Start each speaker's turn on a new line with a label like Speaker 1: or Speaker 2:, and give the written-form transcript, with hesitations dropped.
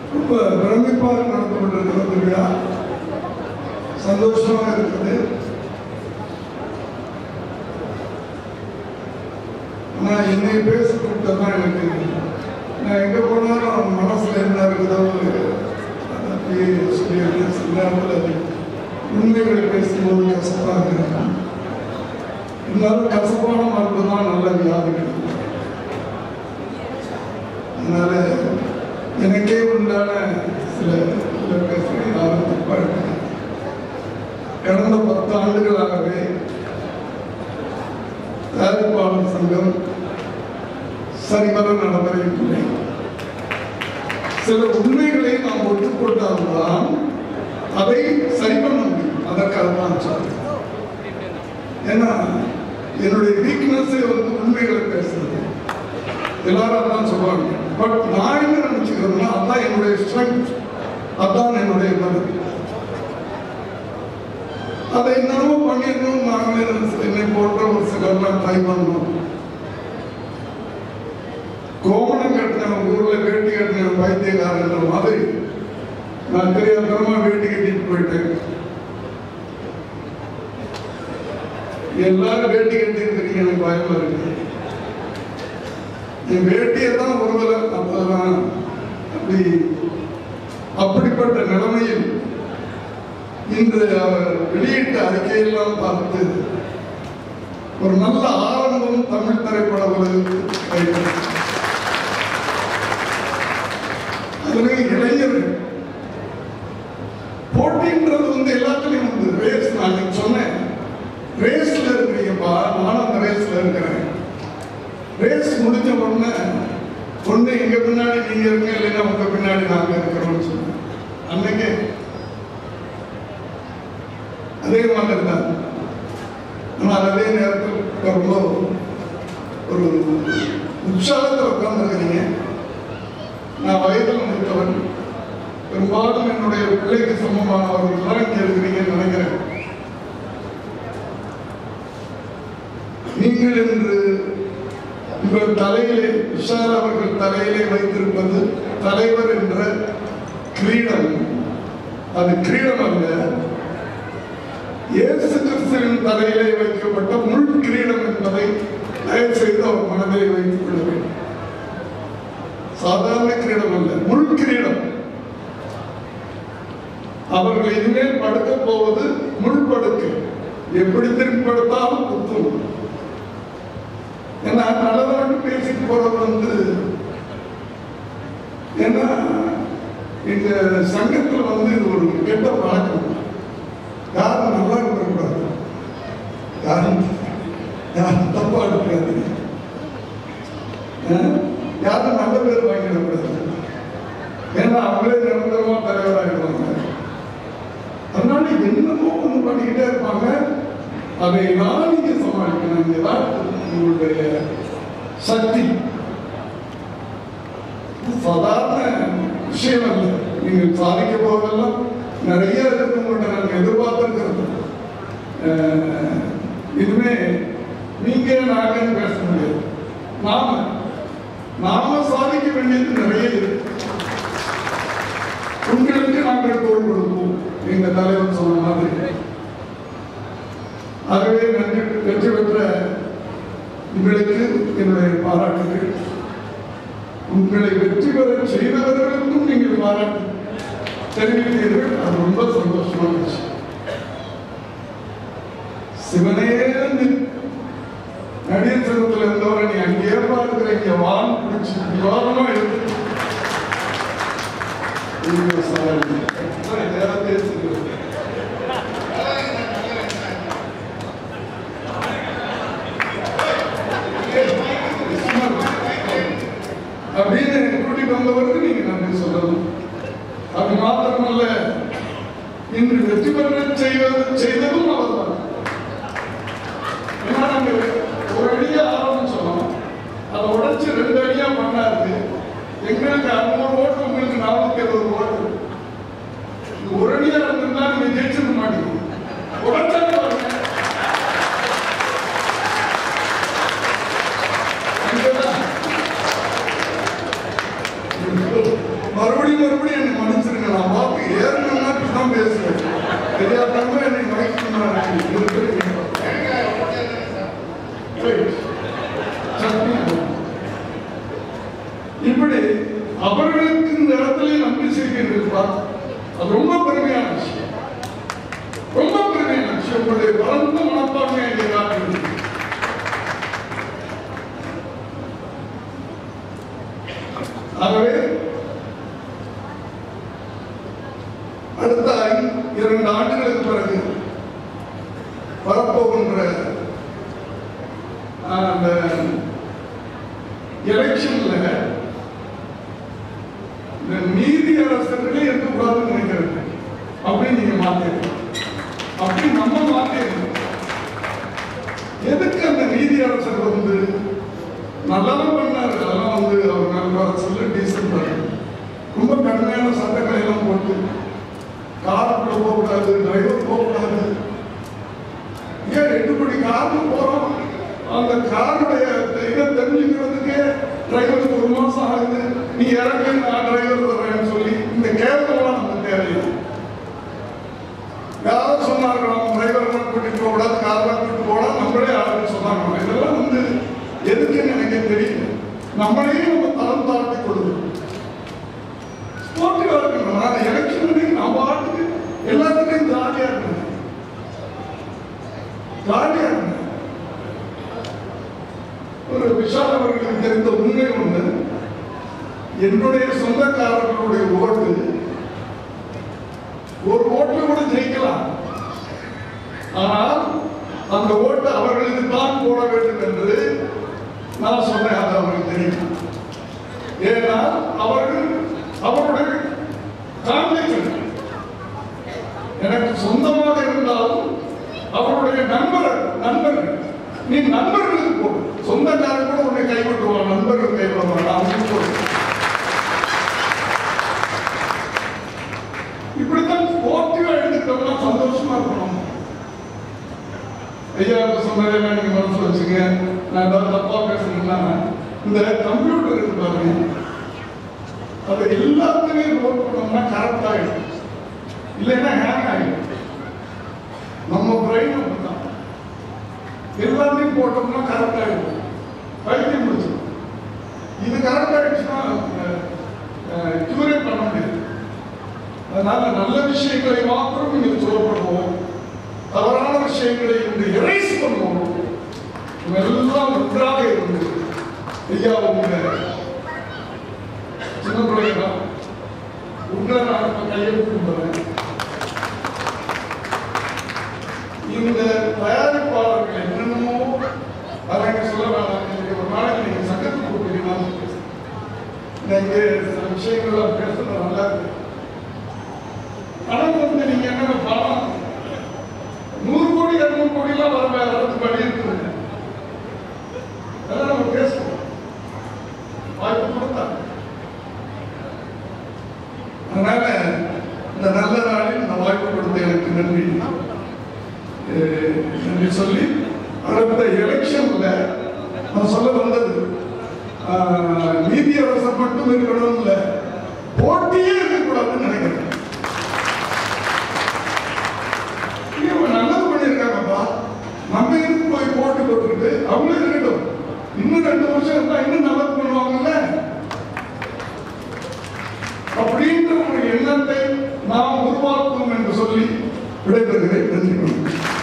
Speaker 1: ரொம்ப பிரமிப்பாக நடந்து கொண்டிருக்கிற விழா. சந்தோஷமாக இருக்குது. நான் என்னை பேச கூப்பிட்டதான் எனக்கு நான் எங்கே போனாலும் மனசில் என்ன இருக்குதோ சில நேரத்தில் அது உண்மைகளை பேசும்போது கசப்பாக இருக்கும். இருந்தாலும் கசப்பான மருந்து தான் நல்ல வியாதிகள். அதனால எனக்கே உண்டான சில பேசுகிறேன். கடந்த 10 ஆண்டுகளாகவே தயாரிப்பாளர் சங்கம் சரிவர நடைமுறையில்லை. சில உண்மைகளை நாம் ஒத்துக்கொண்டால்தான் அதை சரி பண்ண முடியும். அதற்காக தான் சொல்றேன். ஏன்னா என்னுடைய வீக்னஸே உண்மைகளை பேசுறது. எல்லாரும் அதான் சொல்லுவாங்க. பட் நான் என்ன நினைச்சுக்கிறேன்னா அதான் என்னுடைய ஸ்ட்ரென்த், அதான் என்னுடைய பலம். அதை என்னவோ பண்ணிடணும். நாங்களே என்னை போன்ற ஒரு சிலர்லாம் ட்ரை பண்ணணும். கோமணம் கட்டின ஊர்ல வேட்டி கட்டின பைத்தியக்காரன்ற மாதிரி நான் தெரியாதனமா வேட்டி கட்டிட்டு போயிட்டேன். எல்லாரும் வேட்டி கட்டி இருக்கிறீங்க, எனக்கு பயமா இருக்கு. என் வேட்டியை தான் ஒருவேளை அப்பதான் அப்படிப்பட்ட நிலைமையில் இன்று அவர் வெளியிட்ட அறிக்கையெல்லாம் பார்த்து ஒரு நல்ல ஆரம்பம் தமிழ் திரைப்பட உலகத்துக்கு. அதுல இளைஞர்கள் போட்டின்றது எல்லாத்துலயும் உண்டு. ரேஸ் நான் சொன்னேன், ரேஸ்ல இருக்கிறீங்கப்பா, நானும் அந்த ரேஸ்ல இருக்கிறேன். ரேஸ் முடிஞ்ச உடனே ஒண்ணு எங்க பின்னாடி நீங்க இருக்க, இல்லைன்னா உங்க பின்னாடி நாங்க இருக்கிறோம்னு சொன்னேன். அன்னைக்கு அதே மாதிரி தான். ஆனால் அதே நேரத்தில் ரொம்ப ஒரு உற்சாகத்தில் உட்கார்ந்துருக்கிறீங்க. நான் வயதில் முடித்தவன், பெரும்பாலும் என்னுடைய பிள்ளைக்கு சமமானவர்கள் தான் இங்கே இருக்கிறீங்கன்னு நினைக்கிறேன். நீங்கள் என்று உங்கள் தலையிலே, விஷால் அவர்கள் தலையிலே வைத்திருப்பது தலைவர் என்ற கிரீடம். அது கிரீடம் அல்ல, இயேசு கிறிஸ்துவின் தலையிலே வைக்கப்பட்ட முள் கிரீடம் என்பதை தயவு செய்து அவர் மனதிலே வைத்துக் கொள்ள வேண்டும். சாதாரண கிரீடம் அல்ல, முள் கிரீடம். அவர்கள் இனிமேல் படுக்க போவது முள் படுக்கை. எப்படி திரும்பி படுத்தாலும் குத்தும். ஏன்னா நல்லதை மட்டும் பேசிட்டு போறது ஏன்னா எங்க சங்கத்தில் இது ஒரு கெட்ட பழக்கம். யாரும் நல்லா இருக்கக்கூடாது, யாரும் தப்பா இருக்காது, யாரும் நல்ல பேர் வாங்கிடக்கூடாது. ஏன்னா அவங்களே நிரந்தரமா தலைவராகிடுவாங்க. அதனால என்னமோ ஒன்று பண்ணிக்கிட்டே இருப்பாங்க. அதை நான் நீங்க சமாளிக்கணும். இங்கதான் உங்களுடைய சக்தி. சாதாரண விஷயம் அல்ல. நீங்கள் சாதிக்க போவதெல்லாம் நிறைய இருக்கு. உங்கள்கிட்ட நாங்கள் எதிர்பார்த்திருக்கிறது. இதுவே நீங்க நாங்கள் பேச முடியாது. நாம சாதிக்க வேண்டியது நிறைய இருக்கு. உங்களுக்கு நாங்கள் தோல் கொடுப்போம், எங்க தலைவர் சொன்ன மாதிரி. ஆகவே வெற்றி பெற்ற உங்களுக்கு என்னுடைய பாராட்டுகள். உங்களை வெற்றி பெற செய்தவர்களுக்கும் நீங்கள் பாராட்டு தெரிவித்தீர்கள். அது ரொம்ப சந்தோஷமான விஷயம். சிவனே நடிகர் சங்கத்தில் இருந்தவரை நீ அங்கேயே பார்க்கிற இங்க வான் பிடிச்சி விவாதமா இருக்கு. அப்படின்னு கூட்டிட்டு வந்தவருக்கு நீங்க நன்றி சொல்லணும். அது மாத்திரமல்ல, இன்று வெற்றி பெற செய்ததும் அவர் தான். ஏன்னா நாங்க ஒரு அடியா ஆரம்பிச்சோம், அதை உடைச்சு 2 அடியா பண்ணாரு. எங்களுக்கு 600 ஓட்டு, உங்களுக்கு 470 ஓட்டு. ஒரு அடியா இருந்திருந்தா நீங்க ஜெயிச்சிருக்க மாட்டீங்க. உடைச்சாலும் பாருங்க. மறுபடியும் அவர்களுக்கு இந்த இடத்துல நன்றி செய்கிறீர்கள். அது ரொம்ப பெருமையான விஷயம், ரொம்ப பெருமையான விஷயம். உங்களுடைய பரந்த மனப்பான்மையை இங்கே காட்டுகிறது. ஆகவே அடுத்த 2 ஆண்டுகளுக்கு பிறகு வரப்போகின்ற அந்த எலெக்ஷன்ல நீதி அரசர்களே இருக்கக்கூடாதுன்னு நினைக்கிறேன். அப்படி நீங்க மாத்தீங்க, அப்படி நம்ம மாத்தீங்க. எதுக்கு அந்த நீதி அரசர் வந்து நல்லதான் பண்ணாரு, அதெல்லாம் வந்து அவர் நல்ல சொல்ல டீசன்ட் ரொம்ப கடுமையான சட்டங்களை எல்லாம் போட்டு காருக்குள்ள போகக்கூடாது, டிரைவர் போகக்கூடாது. ஏன் 8 மணி கார்ல போறோம், அந்த காருடைய இதை தெரிஞ்சுக்கிறதுக்கே டிரைவருக்கு 1 மாசம் ஆகுது. நீ இறங்க, நான் டிரைவர் தர்றேன்னு சொல்லி இந்த கேரளம் நமக்கு தேவையில்லை. யாரும் சொன்னாங்க டிரைவர் கூட்டிட்டு போகக்கூடாது, கார்லாம் கூட்டிட்டு போகலாம், நம்மளே யாரும் சொன்னாங்க. இதெல்லாம் வந்து எதுக்குன்னு எனக்கு தெரியல. நம்மளையே நம்ம தரம் தாழ்த்தி கொடுக்கணும். ஸ்போர்ட்டிவா இருக்கணும். நான் எலெக்ஷன் நான் பாட்டுக்கு எல்லாத்துக்கும் ஜாலியா இருக்கணும், ஜாலியா இருக்கணும். ஒரு விஷால் அவர்களுக்கு தெரிந்த உண்மை ஒண்ணு, என்னுடைய சொந்தக்காரர்களுடைய ஓட்டு ஒரு ஓட்டுல கூட ஜெயிக்கலாம். ஆனால் அந்த ஓட்டு அவர்களுக்கு தான் போட வேண்டும் என்று நான் சொன்னேன். அது அவர்களுக்கு தெரியும். ஏன்னா அவர்கள் அவருடைய எனக்கு சொந்தமாக இருந்தாலும் அவருடைய நண்பர்கள் நீ நண்பர்களுக்கு போடு. சொந்தக்காரர் கூட உன்னை கைவிட்டுருவான், நண்பர்கள் கைவிடுவாங்க. இப்படித்தான் போட்டியா எடுத்துக்கிட்டோம்னா சந்தோஷமா இருக்கணும். ஐயா சொன்னதெல்லாம் நீங்க மனசு வச்சுங்க. நான் ஏதாவது தப்பா பேசணும்னா இந்த கம்ப்யூட்டர் இருக்கு பாருங்க, அதை எல்லாத்துலயும் நோட் பண்ணோம்னா கரெக்ட் ஆகிடும், இல்லைன்னா ஹேங் ஆகிடும். நம்ம பிரெயின் அப்படிதான், எல்லாத்தையும் போட்டோம்னா கரெக்ட் ஆகிடும், பைத்தியம் முடிச்சிடும். இது கரெக்ட் ஆகிடுச்சுன்னா கியூரே பண்ண முடியாது. அதனால நல்ல விஷயங்களை மாத்திரம் நீங்க சொல்லப்படுவோம், தவறான விஷயங்களை எரேஸ் பண்ணுவோம். எல்லாம் ஒன்றாக இருந்து ஐயா உங்க சின்ன பிள்ளைங்க உங்களை நான் இப்ப கையெழுத்து இந்த தயாரிப்பாளர்கள் என்னென்னமோ அதை சொல்ல வேணாம். ஒரு நாளைக்கு நீங்க சங்கத்துக்கு கூப்பிட்டீங்கன்னா இங்க சில விஷயங்கள்லாம் பேசுறது நல்லா இருக்கு. ஆனால் வந்து நீங்க என்னென்ன பணம் 100 கோடி 200 கோடி எல்லாம் வரதுக்கு வழி இருக்குது. அதெல்லாம் நம்ம பேசுவோம், வாய்ப்பு கொடுத்தாங்க. அதனால இந்த நல்ல நாளில் இந்த வாய்ப்பு கொடுத்த எனக்கு நன்றி நன்றி சொல்லி, அடுத்த எலெக்ஷன்ல நான் சொல்ல வந்தது நீதி அரசர் மட்டும் இருக்கணும் இல்ல, போட்டியே இருக்கக்கூடாதுன்னு நினைக்கிறேன். நல்லது பண்ணியிருக்காங்கப்பா, நம்ம எதுக்கு போய் போட்டு போட்டுக்கிட்டு அவங்களே இருக்கட்டும். இன்னும் 2 வருஷம் இருந்தா இன்னும் நல்லது பண்ணுவாங்கல்ல அப்படின்ற ஒரு எண்ணத்தை நாம் உருவாக்குவோம் என்று சொல்லி விடைபெறுகிறேன். நன்றி.